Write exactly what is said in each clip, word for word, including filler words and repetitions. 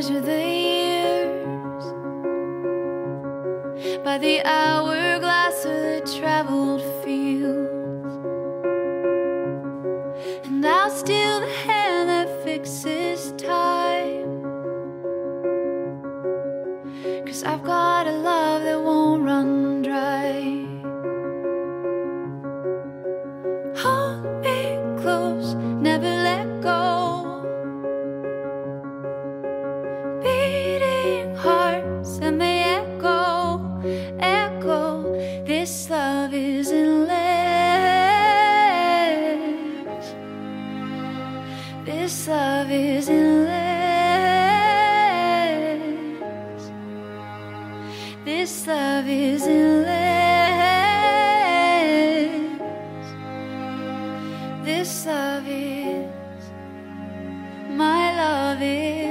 measure the years by the hourglass or the traveled fields, and I'll steal the hand that fixes time, 'cause I've got a love that won't run dry. Hold me close, never let go. Beating hearts and they echo, echo. This love is endless. This love is endless. This love is endless. This love is, my love is.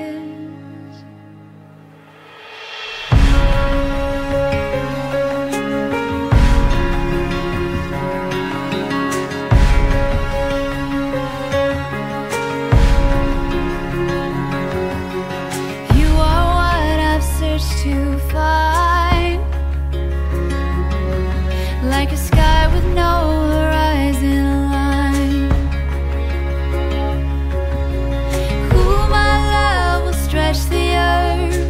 You are what I've searched to find, like a sky with no horizon line. Who my love will stretch the earth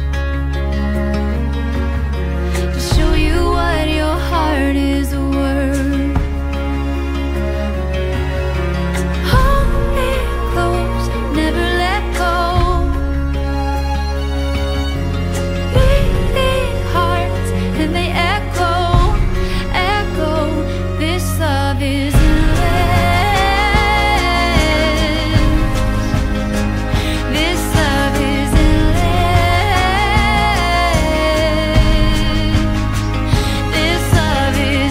to show you what your heart is worth. Hold me close, never let go. Beating hearts and they echo, echo. This love is endless. This love is endless. This love is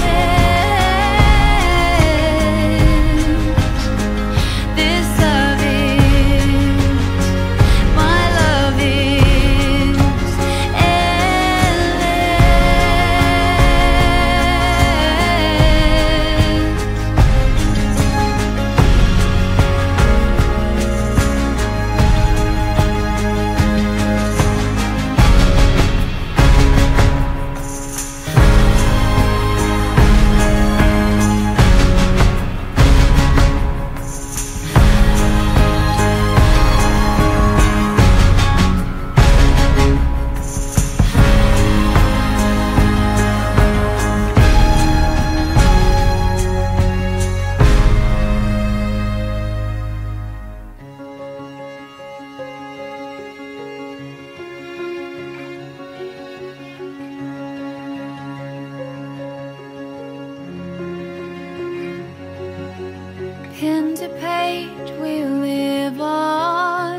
endless. This love is, my love is pen to page we live on,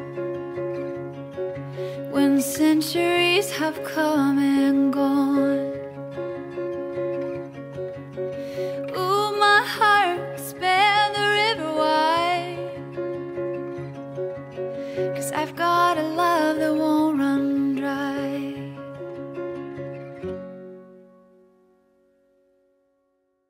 when centuries have come and gone. Ooh, my heart span the river wide, 'cause I've got a love